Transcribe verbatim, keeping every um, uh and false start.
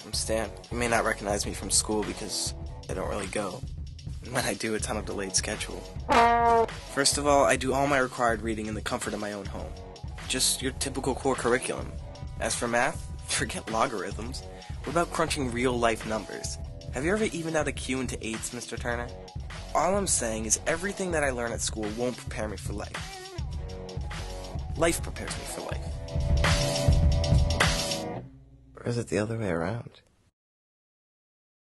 I'm Stan. You may not recognize me from school because I don't really go. And when I do, it's on a delayed schedule. First of all, I do all my required reading in the comfort of my own home. Just your typical core curriculum. As for math, forget logarithms. What about crunching real-life numbers? Have you ever evened out a Q into eighths, Mister Turner? All I'm saying is everything that I learn at school won't prepare me for life. Life prepares me for life. Or is it the other way around?